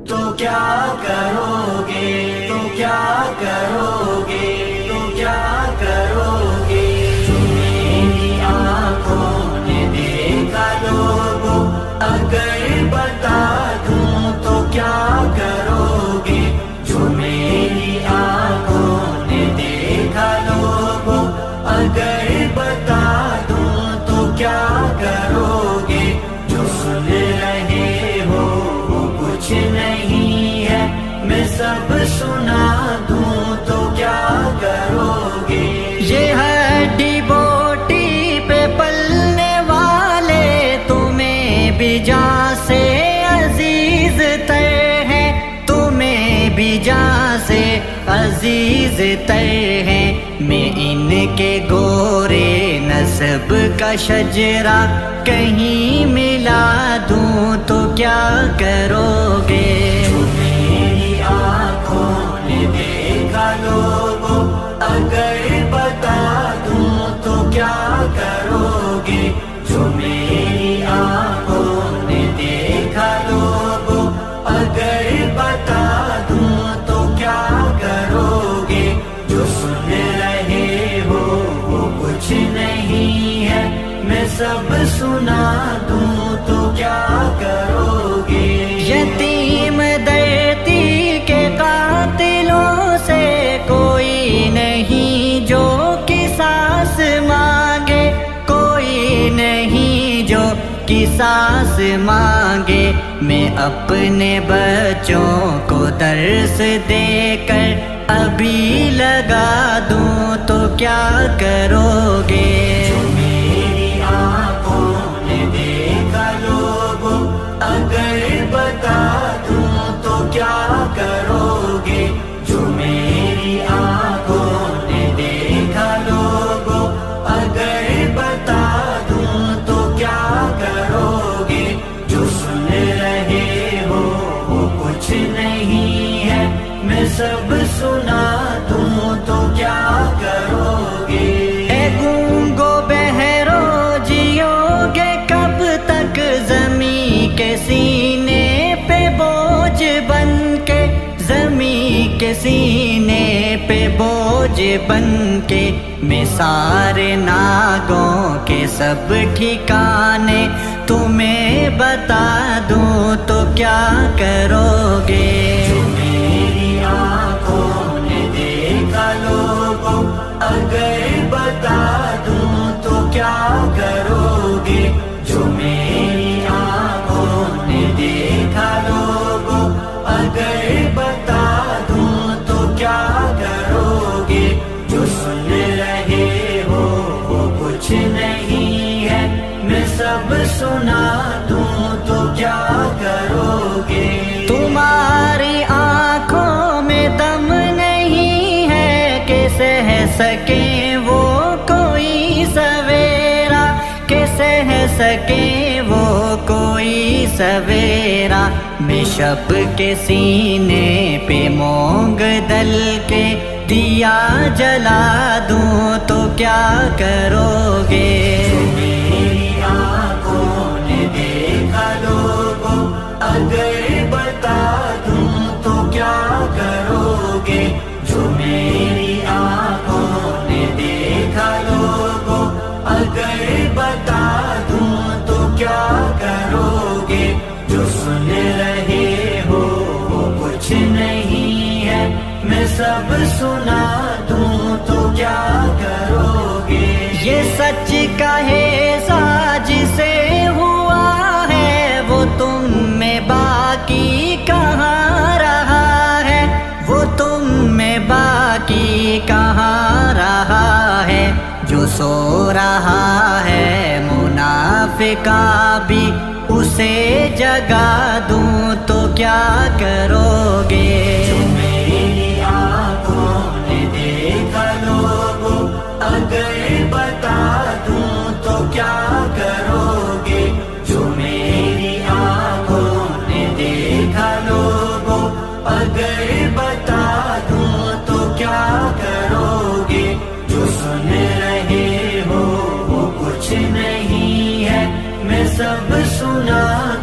تو کیا کرو گے، تو کیا کرو گے، تو کیا کرو گے؟ جو میری آنکھوں نے دیکھا لوگوں، اگر بتا دوں تو کیا کرو گے؟ جو میری آنکھوں نے دیکھا لوگوں، اگر بتا دوں تو کیا کرو گے؟ جو سن رہے ہو وہ کچھ نہیں ہے، میں سب سنا دوں تو کیا کرو گے؟ یہ ہڈی بوٹی پہ پلنے والے تمہیں بھی جان سے عزیز تر ہیں، تمہیں بھی جان سے عزیز تر ہیں۔ میں ان کے گورے نسب کا شجرہ کہیں ملا دوں تو کیا کرو گے؟ جو میری آنکھوں نے دیکھا لوگوں، اگر بتا دوں تو کیا کرو گے؟ جو میری آنکھوں نے دیکھا لوگوں، اگر بتا دوں تو کیا کرو گے؟ جو سن رہے ہو وہ کچھ نہیں ہے، میں سب سنا دوں تو کیا کرو گے؟ یتیم دھرتی کے قاتلوں سے کوئی نہیں جو قصاص مانگے، کوئی نہیں جو قصاص مانگے۔ میں اپنے بچوں کو درس دے کر ابھی لگا دوں تو کیا کرو گے؟ جو میری آنکھوں نے دیکھا لوگوں، اگر بتا دوں تو کیا کرو گے؟ جو میری آنکھوں نے دیکھا لوگوں، اگر بتا دوں تو کیا کرو گے؟ جو سن رہے ہو وہ کچھ نہیں ہے، میں سب سنا دوں تو کیا کرو گے؟ اے گونگو بہرو جیو گے کب تک زمین کے سینے پہ بوجھ بن کے، زمین کے سینے پہ بوجھ بن کے؟ میں سارے ناگوں کے سب ٹھکانے تمہیں بتا دوں تو کیا کرو گے؟ جو میری آنکھوں نے دیکھا لوگوں، اگر بتا دوں تو کیا کرو گے؟ جو میری آنکھوں نے دیکھا لوگوں، اگر بتا دوں تو کیا کرو گے؟ جو سن رہے ہو وہ کچھ نہیں ہے، میں سب سنا دوں تو کیا کرو گے؟ تمہاری آنکھوں میں دم نہیں ہے کہ سہ سکیں وہ کوئی سویرا، کہ سہ سکیں وہ کوئی سویرا۔ میں شب کے سینے پہ مونگ دل کے دیا جلا دوں تو کیا کرو گے؟ جو میری آنکھوں نے دیکھا لوگوں، اگر بتا دوں تو کیا کرو گے؟ جو میری آنکھوں نے دیکھا لوگوں، اگر بتا دوں تو کیا کرو گے؟ جو سن رہے ہو وہ کچھ نہیں ہے، میں سب سنا دوں تو کیا کرو گے؟ یہ سچ کہے ساج سے ہوا ہے وہ تم میں باقی کہاں رہا ہے، وہ تم میں باقی کہاں رہا ہے؟ جو سو رہا ہے منافقہ بھی اسے جگا دوں تو کیا کرو گے؟ جو میری آنکھوں نے دیکھا لوگوں، اگر بتا دوں تو کیا کرو گے؟ جو میری آنکھوں نے دیکھا لوگوں، اگر بتا دوں تو کیا کرو گے؟ جو سن رہے ہو وہ کچھ نہیں ہے، میں سب سنا